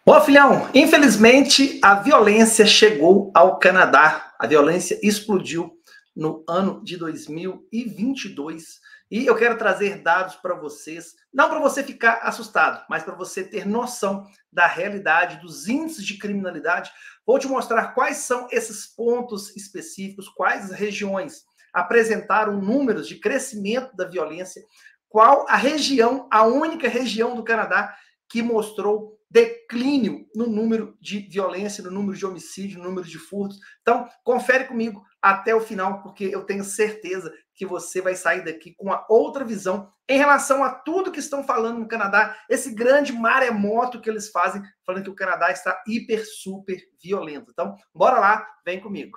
Bom, filhão, infelizmente a violência chegou ao Canadá. A violência explodiu no ano de 2022 e eu quero trazer dados para vocês, não para você ficar assustado, mas para você ter noção da realidade, dos índices de criminalidade. Vou te mostrar quais são esses pontos específicos, quais regiões apresentaram números de crescimento da violência, qual a região, a única região do Canadá que mostrou declínio no número de violência, no número de homicídio, no número de furtos. Então, confere comigo até o final, porque eu tenho certeza que você vai sair daqui com uma outra visão em relação a tudo que estão falando no Canadá, esse grande maremoto que eles fazem, falando que o Canadá está hiper, super violento. Então, bora lá, vem comigo.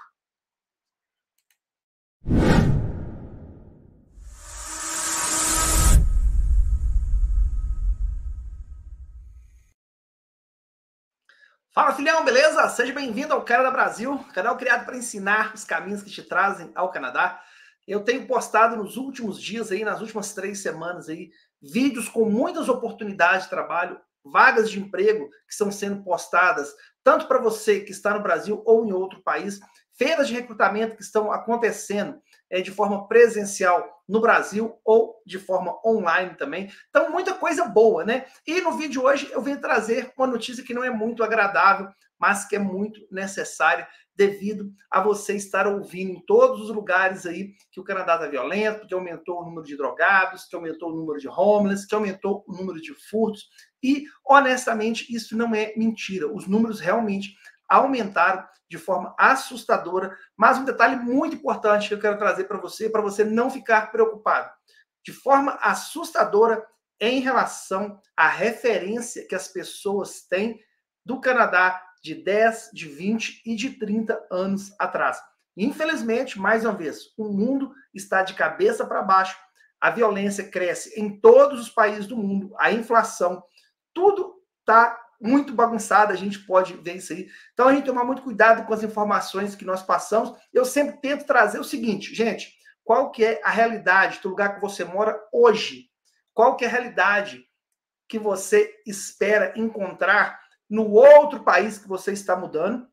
Fala, filhão, beleza? Seja bem-vindo ao Canadá Brasil, canal criado para ensinar os caminhos que te trazem ao Canadá. Eu tenho postado nos últimos dias, aí, nas últimas 3 semanas, aí, vídeos com muitas oportunidades de trabalho, vagas de emprego que estão sendo postadas, tanto para você que está no Brasil ou em outro país, feiras de recrutamento que estão acontecendo de forma presencial no Brasil ou de forma online também. Então, muita coisa boa, né? E no vídeo de hoje eu venho trazer uma notícia que não é muito agradável, mas que é muito necessária devido a você estar ouvindo em todos os lugares aí que o Canadá está violento, que aumentou o número de drogados, que aumentou o número de homeless, que aumentou o número de furtos. E, honestamente, isso não é mentira. Os números realmente aumentaram de forma assustadora, mas um detalhe muito importante que eu quero trazer para você não ficar preocupado. De forma assustadora em relação à referência que as pessoas têm do Canadá de 10, de 20 e de 30 anos atrás. Infelizmente, mais uma vez, o mundo está de cabeça para baixo, a violência cresce em todos os países do mundo, a inflação, tudo está muito bagunçado, a gente pode ver isso aí. Então, a gente tomar muito cuidado com as informações que nós passamos. Eu sempre tento trazer o seguinte, gente, qual que é a realidade do lugar que você mora hoje? Qual que é a realidade que você espera encontrar no outro país que você está mudando,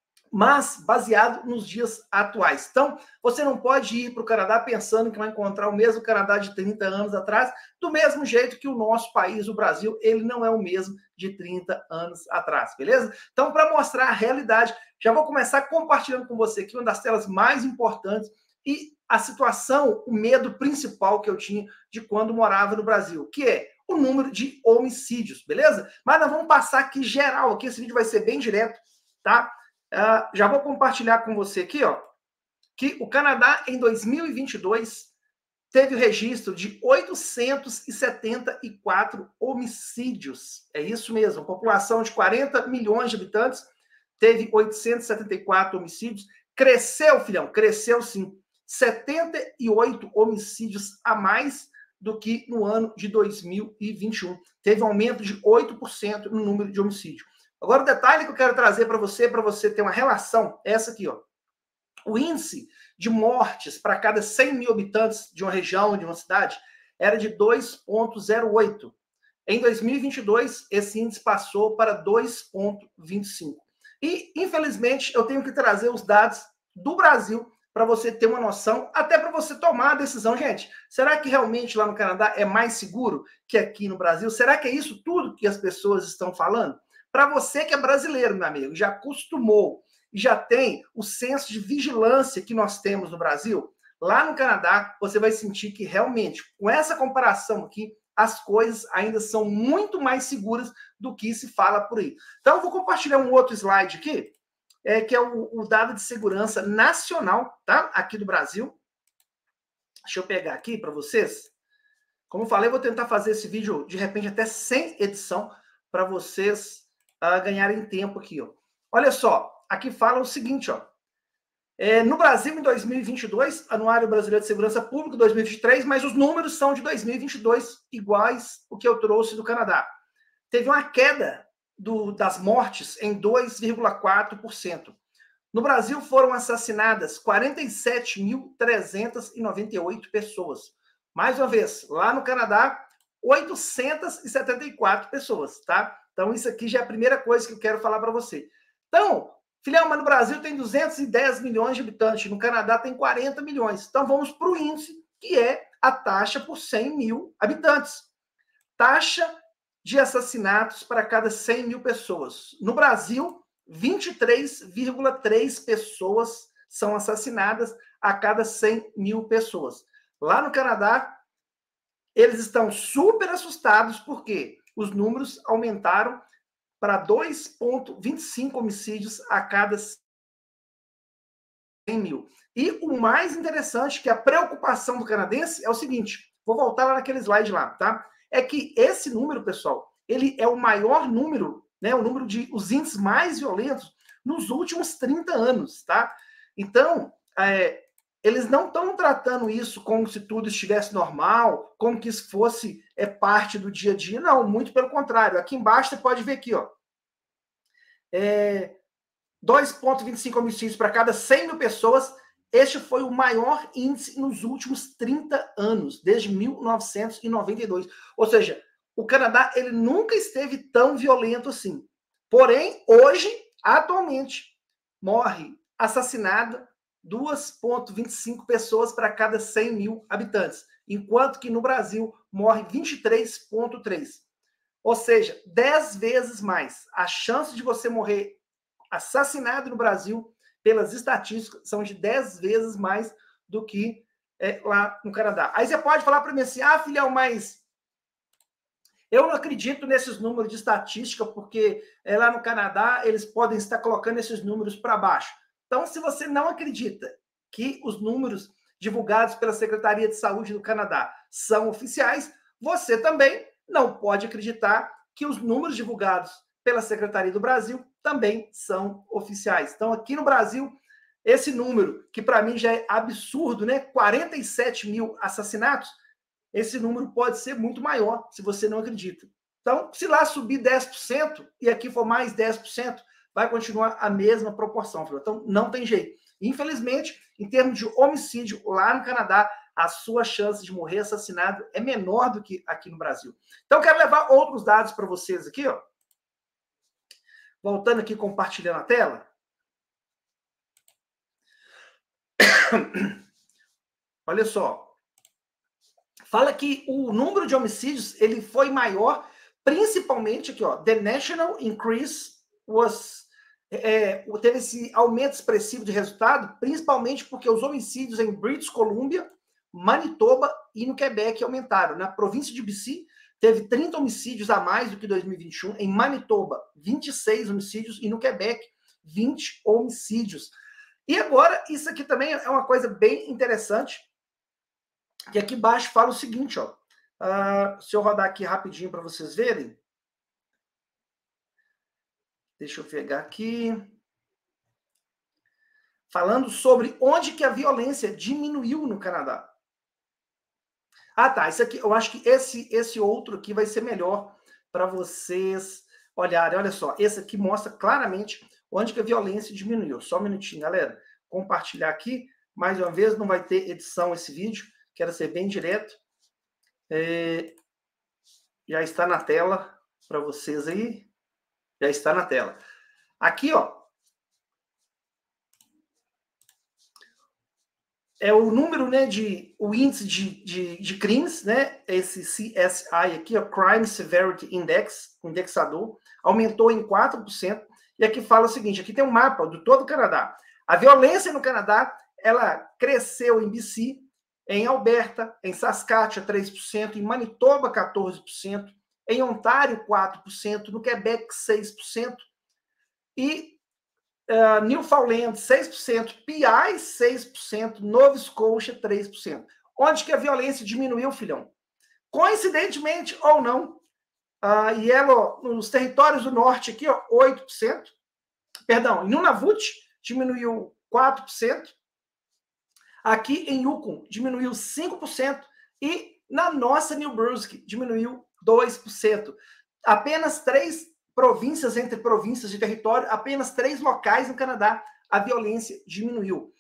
mas baseado nos dias atuais. Então, você não pode ir para o Canadá pensando que vai encontrar o mesmo Canadá de 30 anos atrás, do mesmo jeito que o nosso país, o Brasil, ele não é o mesmo de 30 anos atrás, beleza? Então, para mostrar a realidade, já vou começar compartilhando com você aqui uma das telas mais importantes e a situação, o medo principal que eu tinha de quando morava no Brasil, que é o número de homicídios, beleza? Mas nós vamos passar aqui geral, aqui esse vídeo vai ser bem direto, tá? Já vou compartilhar com você aqui, ó, que o Canadá, em 2022, teve o registro de 874 homicídios. É isso mesmo, população de 40 milhões de habitantes, teve 874 homicídios. Cresceu, filhão, cresceu sim. 78 homicídios a mais do que no ano de 2021. Teve um aumento de 8% no número de homicídios. Agora, o detalhe que eu quero trazer para você ter uma relação, é essa aqui, ó. O índice de mortes para cada 100 mil habitantes de uma região, de uma cidade, era de 2,08. Em 2022, esse índice passou para 2,25. E, infelizmente, eu tenho que trazer os dados do Brasil para você ter uma noção, até para você tomar a decisão. Gente, será que realmente lá no Canadá é mais seguro que aqui no Brasil? Será que é isso tudo que as pessoas estão falando? Para você que é brasileiro, meu amigo, já acostumou e já tem o senso de vigilância que nós temos no Brasil, lá no Canadá você vai sentir que realmente, com essa comparação aqui, as coisas ainda são muito mais seguras do que se fala por aí. Então, eu vou compartilhar um outro slide aqui, que é o dado de segurança nacional, tá? Aqui do Brasil. Deixa eu pegar aqui para vocês. Como eu falei, eu vou tentar fazer esse vídeo, de repente, até sem edição, para vocês ganharem tempo aqui, ó. Olha só, aqui fala o seguinte, ó. No Brasil, em 2022, Anuário Brasileiro de Segurança Pública, 2023, mas os números são de 2022, iguais o que eu trouxe do Canadá. Teve uma queda das mortes em 2,4%. No Brasil, foram assassinadas 47.398 pessoas. Mais uma vez, lá no Canadá, 874 pessoas, tá? Então, isso aqui já é a primeira coisa que eu quero falar para você. Então, filhão, mas no Brasil tem 210 milhões de habitantes, no Canadá tem 40 milhões. Então, vamos para o índice, que é a taxa por 100 mil habitantes. Taxa de assassinatos para cada 100 mil pessoas. No Brasil, 23,3 pessoas são assassinadas a cada 100 mil pessoas. Lá no Canadá, eles estão super assustados porque os números aumentaram para 2,25 homicídios a cada 100 mil. E o mais interessante, que a preocupação do canadense é o seguinte, vou voltar lá naquele slide lá, tá? É que esse número, pessoal, ele é o maior número, né? O número de os índices mais violentos nos últimos 30 anos, tá? Então, eles não estão tratando isso como se tudo estivesse normal, como que isso fosse parte do dia a dia. Não, muito pelo contrário. Aqui embaixo você pode ver aqui, ó. 2,25 homicídios para cada 100 mil pessoas. Este foi o maior índice nos últimos 30 anos, desde 1992. Ou seja, o Canadá ele nunca esteve tão violento assim. Porém, hoje, atualmente, morre assassinado 2,25 pessoas para cada 100 mil habitantes, enquanto que no Brasil morre 23,3. Ou seja, 10 vezes mais. A chance de você morrer assassinado no Brasil, pelas estatísticas, são de 10 vezes mais do que lá no Canadá. Aí você pode falar para mim assim, filhão, mas eu não acredito nesses números de estatística, porque lá no Canadá eles podem estar colocando esses números para baixo. Então, se você não acredita que os números divulgados pela Secretaria de Saúde do Canadá são oficiais, você também não pode acreditar que os números divulgados pela Secretaria do Brasil também são oficiais. Então, aqui no Brasil, esse número, que para mim já é absurdo, né? 47 mil assassinatos, esse número pode ser muito maior, se você não acredita. Então, se lá subir 10% e aqui for mais 10%, vai continuar a mesma proporção. Então, não tem jeito. Infelizmente, em termos de homicídio, lá no Canadá, a sua chance de morrer assassinado é menor do que aqui no Brasil. Então, quero levar outros dados para vocês aqui, ó. Voltando aqui, compartilhando a tela. Olha só. Fala que o número de homicídios ele foi maior, principalmente aqui, ó. The national increase teve esse aumento expressivo de resultado, principalmente porque os homicídios em British Columbia, Manitoba e no Quebec aumentaram. Na província de BC, teve 30 homicídios a mais do que 2021. Em Manitoba, 26 homicídios. E no Quebec, 20 homicídios. E agora, isso aqui também é uma coisa bem interessante, que aqui embaixo fala o seguinte, ó. Se eu rodar aqui rapidinho para vocês verem. Deixa eu pegar aqui. Falando sobre onde que a violência diminuiu no Canadá. Tá. Isso aqui, eu acho que esse outro aqui vai ser melhor para vocês olharem. Olha só, esse aqui mostra claramente onde que a violência diminuiu. Só um minutinho, galera. Compartilhar aqui. Mais uma vez, não vai ter edição esse vídeo. Quero ser bem direto. Já está na tela para vocês aí. Já está na tela. Aqui, ó. É o número, né, o índice de crimes, né, esse CSI aqui, o Crime Severity Index, indexador, aumentou em 4%, e aqui fala o seguinte, aqui tem um mapa de todo o Canadá. A violência no Canadá, ela cresceu em BC, em Alberta, em Saskatchewan, 3%, em Manitoba, 14%, em Ontário, 4%, no Quebec, 6%, e Newfoundland, 6%, PI, 6%, Nova Scotia, 3%. Onde que a violência diminuiu, filhão? Coincidentemente ou não, nos territórios do norte aqui, ó, 8%. Perdão, em Nunavut diminuiu 4%. Aqui em Yukon diminuiu 5%. E na nossa New Brunswick diminuiu 2%. Apenas 3 províncias entre províncias de território, apenas 3 locais no Canadá, a violência diminuiu.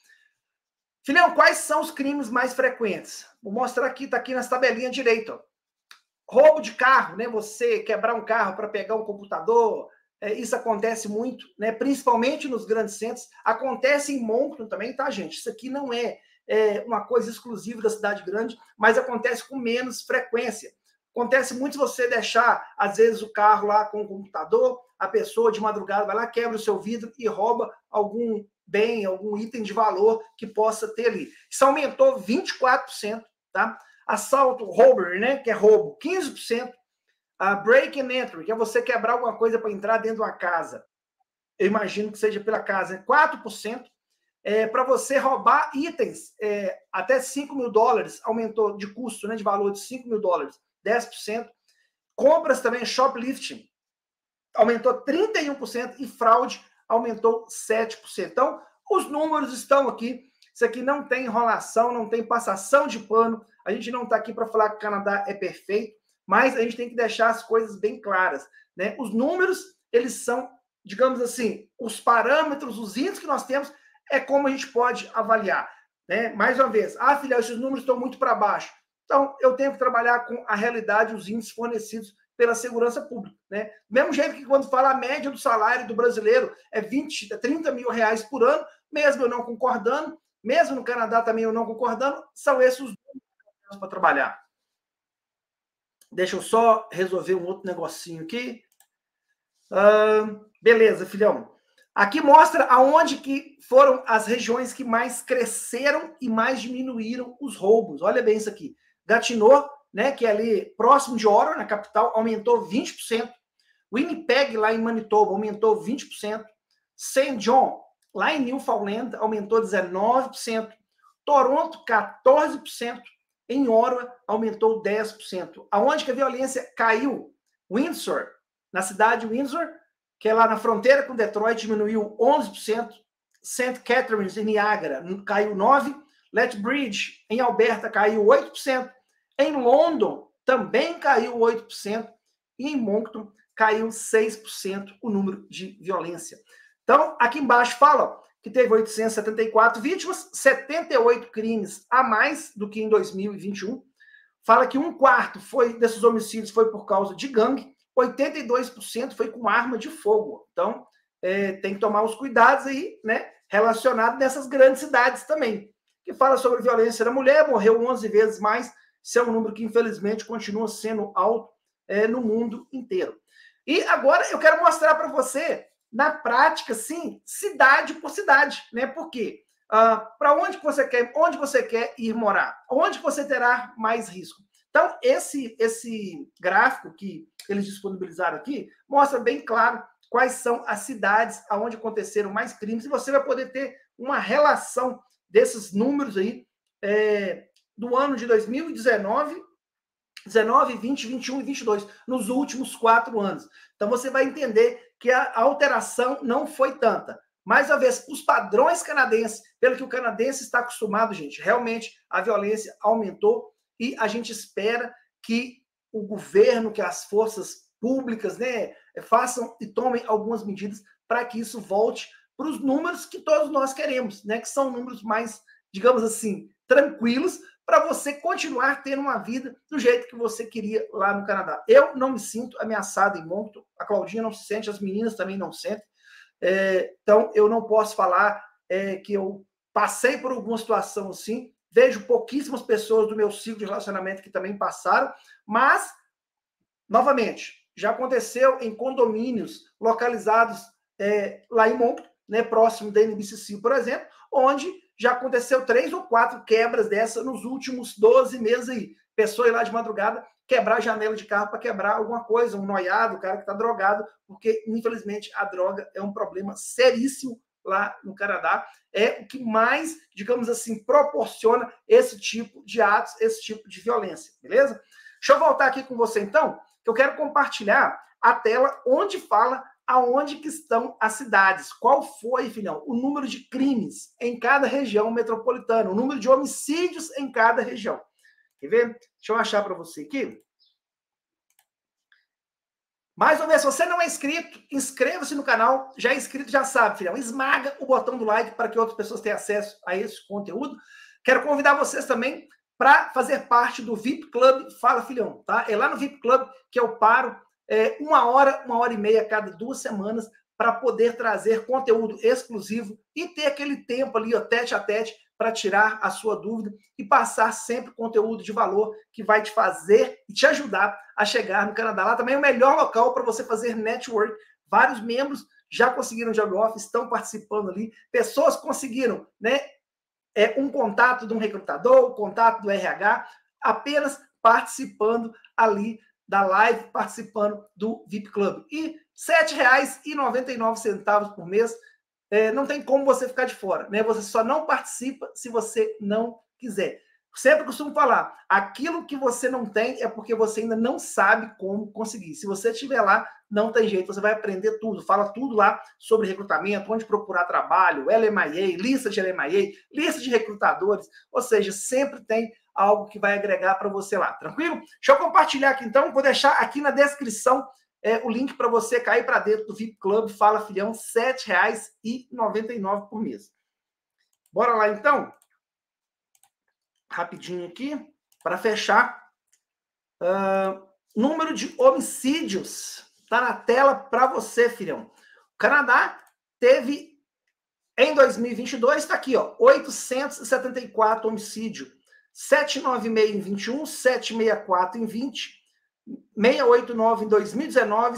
Filhão, quais são os crimes mais frequentes? Vou mostrar aqui, está aqui nas tabelinhas direito. roubo de carro, né? Você quebrar um carro para pegar um computador, isso acontece muito, né? Principalmente nos grandes centros. Acontece em Moncton também, tá, gente? Isso aqui não é uma coisa exclusiva da cidade grande, mas acontece com menos frequência. Acontece muito se você deixar, às vezes, o carro lá com o computador, a pessoa de madrugada vai lá, quebra o seu vidro e rouba algum bem, algum item de valor que possa ter ali. Isso aumentou 24%, tá? Assalto, robbery, né, que é roubo, 15%. Break and entry, que é você quebrar alguma coisa para entrar dentro de uma casa. Eu imagino que seja pela casa, 4%. Para você roubar itens até $5.000, aumentou de custo, né, de valor de $5.000, 10%. Compras também, shoplifting, aumentou 31% e fraude aumentou 7%. Então, os números estão aqui. Isso aqui não tem enrolação, não tem passação de pano. A gente não está aqui para falar que o Canadá é perfeito, mas a gente tem que deixar as coisas bem claras, né? Os números, eles são, digamos assim, os parâmetros, os índices que nós temos, é como a gente pode avaliar, né? Mais uma vez, filha, esses números estão muito para baixo. Então, eu tenho que trabalhar com a realidade, os índices fornecidos pela segurança pública, né? Do mesmo jeito que quando fala a média do salário do brasileiro é 30 mil reais por ano, mesmo eu não concordando, mesmo no Canadá também eu não concordando, são esses os números para trabalhar. Deixa eu só resolver um outro negocinho aqui. Beleza, filhão. Aqui mostra aonde que foram as regiões que mais cresceram e mais diminuíram os roubos. Olha bem isso aqui. Gatineau, né, que é ali próximo de Ottawa, na capital, aumentou 20%. Winnipeg, lá em Manitoba, aumentou 20%. Saint John, lá em Newfoundland, aumentou 19%. Toronto, 14%. Em Ottawa, aumentou 10%. Aonde que a violência caiu? Windsor, na cidade de Windsor, que é lá na fronteira com Detroit, diminuiu 11%. St. Catharines, em Niagara, caiu 9%. Lethbridge, em Alberta, caiu 8%. Em London, também caiu 8%. E em Moncton, caiu 6% o número de violência. Então, aqui embaixo fala que teve 874 vítimas, 78 crimes a mais do que em 2021. Fala que 1/4 desses homicídios foi por causa de gangue, 82% foi com arma de fogo. Então, tem que tomar os cuidados aí, né, relacionado nessas grandes cidades também. Que fala sobre violência da mulher, morreu 11 vezes mais. Isso é um número que, infelizmente, continua sendo alto no mundo inteiro. E agora eu quero mostrar para você, na prática, sim, cidade por cidade, né? Por quê? Para onde você quer ir morar? Onde você terá mais risco? Então, esse gráfico que eles disponibilizaram aqui mostra bem claro quais são as cidades onde aconteceram mais crimes, e você vai poder ter uma relação desses números aí do ano de 2019, 20, 21 e 22, nos últimos 4 anos. Então, você vai entender que a alteração não foi tanta. Mais uma vez, os padrões canadenses, pelo que o canadense está acostumado, gente, realmente a violência aumentou e a gente espera que o governo, que as forças públicas, né, façam e tomem algumas medidas para que isso volte para os números que todos nós queremos, né, que são números mais, digamos assim, tranquilos, para você continuar tendo uma vida do jeito que você queria lá no Canadá. Eu não me sinto ameaçado em Moncton, a Claudinha não se sente, as meninas também não sentem. Então, eu não posso falar que eu passei por alguma situação assim. Vejo pouquíssimas pessoas do meu ciclo de relacionamento que também passaram, mas, novamente, já aconteceu em condomínios localizados lá em Moncton, né, próximo da NBCC, por exemplo, onde já aconteceu 3 ou 4 quebras dessa nos últimos 12 meses aí. Pessoa ir lá de madrugada quebrar a janela de carro para quebrar alguma coisa, um noiado, o cara que está drogado, porque, infelizmente, a droga é um problema seríssimo lá no Canadá. É o que mais, digamos assim, proporciona esse tipo de atos, esse tipo de violência, beleza? Deixa eu voltar aqui com você, então, que eu quero compartilhar a tela onde fala aonde que estão as cidades. Qual foi, filhão, o número de crimes em cada região metropolitana, o número de homicídios em cada região. Quer ver? Deixa eu achar para você aqui. Mais uma vez, se você não é inscrito, inscreva-se no canal. Já é inscrito, já sabe, filhão. Esmaga o botão do like para que outras pessoas tenham acesso a esse conteúdo. Quero convidar vocês também para fazer parte do VIP Club Fala Filhão, tá? É lá no VIP Club que eu paro 1 hora e meia a cada 2 semanas para poder trazer conteúdo exclusivo e ter aquele tempo ali, ó, tete a tete, para tirar a sua dúvida e passar sempre conteúdo de valor que vai te fazer e te ajudar a chegar no Canadá. Lá também é o melhor local para você fazer network. Vários membros já conseguiram job off, estão participando ali. Pessoas conseguiram, né? Um contato de um recrutador, o contato do RH, apenas participando ali da live, participando do VIP Club. E R$ 7,99 por mês, não tem como você ficar de fora, né? Você só não participa se você não quiser. Sempre costumo falar, aquilo que você não tem é porque você ainda não sabe como conseguir. Se você estiver lá, não tem jeito, você vai aprender tudo. Fala tudo lá sobre recrutamento, onde procurar trabalho, LMIA, lista de LMIA, lista de recrutadores, ou seja, sempre tem algo que vai agregar para você lá, tranquilo? Deixa eu compartilhar aqui então, vou deixar aqui na descrição o link para você cair para dentro do VIP Club Fala Filhão, R$ 7,99 por mês. Bora lá então? Rapidinho aqui, para fechar. Número de homicídios está na tela para você, filhão. O Canadá teve, em 2022, está aqui, ó, 874 homicídios. 796 em 21, 764 em 20, 689 em 2019,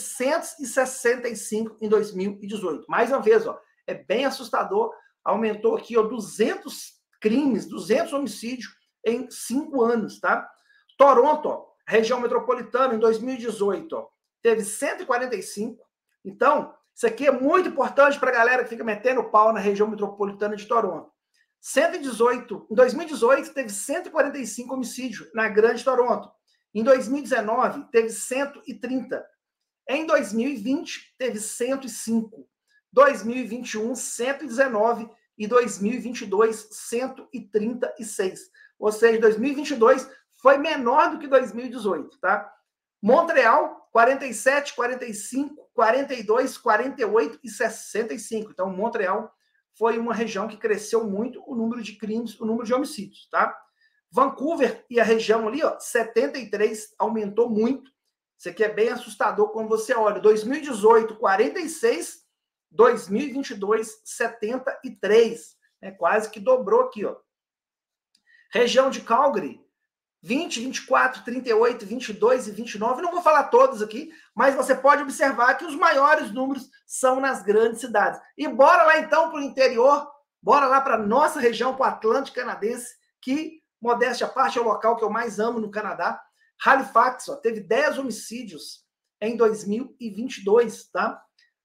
665 em 2018. Mais uma vez, ó, é bem assustador. Aumentou aqui, ó, 200 crimes, 200 homicídios em 5 anos, tá? Toronto, ó, região metropolitana, em 2018, ó, teve 145. Então, isso aqui é muito importante para a galera que fica metendo pau na região metropolitana de Toronto. 118, em 2018, teve 145 homicídios na Grande Toronto. Em 2019, teve 130. Em 2020, teve 105. 2021, 119. E 2022, 136. Ou seja, 2022 foi menor do que 2018, tá? Montreal, 47, 45, 42, 48 e 65. Então, Montreal foi uma região que cresceu muito o número de crimes, o número de homicídios, tá? Vancouver e a região ali, ó, 73, aumentou muito. Isso aqui é bem assustador quando você olha. 2018, 46, 2022, 73. Quase que dobrou aqui, ó. Região de Calgary, 20, 24, 38, 22 e 29. Não vou falar todos aqui, mas você pode observar que os maiores números são nas grandes cidades. E bora lá então para o interior, bora lá para a nossa região, para o Atlântico Canadense, que, modéstia à parte, é o local que eu mais amo no Canadá. Halifax, ó, teve 10 homicídios em 2022, tá?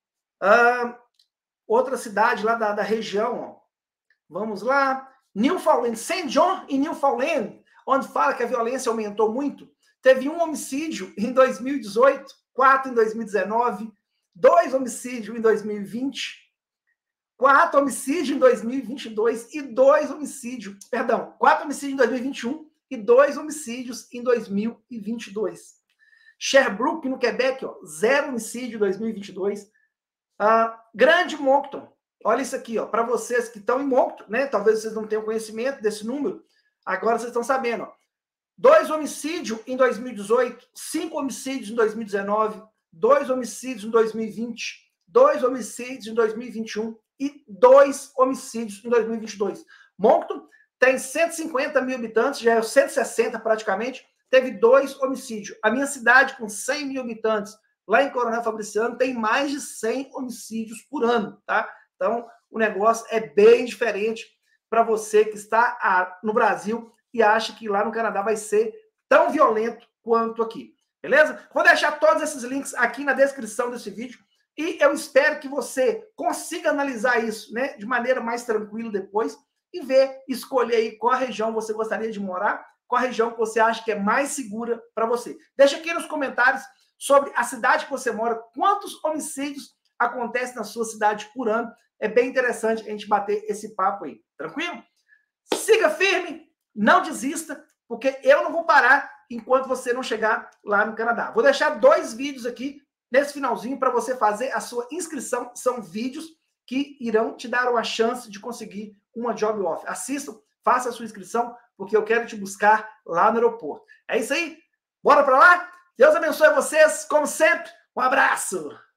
Outra cidade lá da região, ó. Vamos lá. Newfoundland, St. John e Newfoundland, onde fala que a violência aumentou muito. Teve 1 homicídio em 2018, 4 em 2019, 2 homicídios em 2020, 4 homicídios em 2022 e 2 homicídios, perdão, 4 homicídios em 2021 e 2 homicídios em 2022. Sherbrooke, no Quebec, ó, 0 homicídio em 2022. Grande Moncton, olha isso aqui, ó, para vocês que estão em Moncton, né? Talvez vocês não tenham conhecimento desse número, agora vocês estão sabendo, ó. 2 homicídios em 2018, 5 homicídios em 2019, 2 homicídios em 2020, 2 homicídios em 2021 e 2 homicídios em 2022. Moncton tem 150 mil habitantes, já é 160 praticamente, teve 2 homicídios. A minha cidade, com 100 mil habitantes, lá em Coronel Fabriciano, tem mais de 100 homicídios por ano, tá? Então, o negócio é bem diferente para você que está no Brasil e acha que lá no Canadá vai ser tão violento quanto aqui, beleza? Vou deixar todos esses links aqui na descrição desse vídeo e eu espero que você consiga analisar isso, né, de maneira mais tranquila depois e ver, escolher aí qual região você gostaria de morar, qual região que você acha que é mais segura para você. Deixa aqui nos comentários sobre a cidade que você mora, quantos homicídios acontecem na sua cidade por ano. É bem interessante a gente bater esse papo aí, tranquilo? Siga firme, não desista, porque eu não vou parar enquanto você não chegar lá no Canadá. Vou deixar 2 vídeos aqui nesse finalzinho para você fazer a sua inscrição. São vídeos que irão te dar uma chance de conseguir uma job offer. Assistam, faça a sua inscrição, porque eu quero te buscar lá no aeroporto. É isso aí? Bora para lá? Deus abençoe vocês, como sempre. Um abraço!